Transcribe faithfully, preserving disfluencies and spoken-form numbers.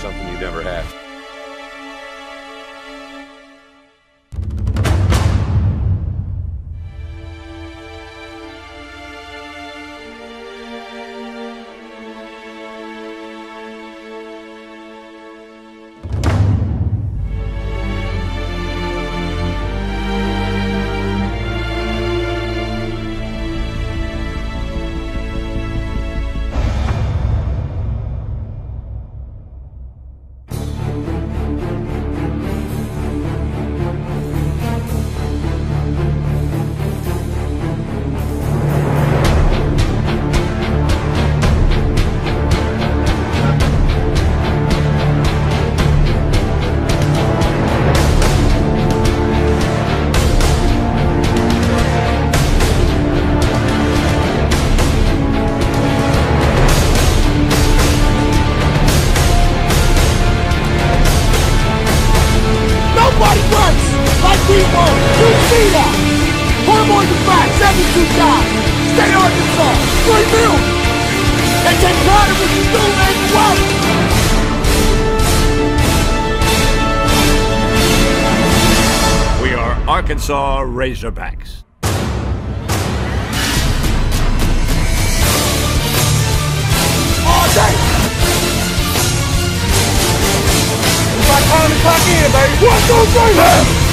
something you never had. We won't! You see that! Put him on your back seventy-two times! Stay Arkansas! Three million! And take pride in what you do, man! You won't! We are Arkansas Razorbacks. All day! It's like time to clock in, baby! One, two, three!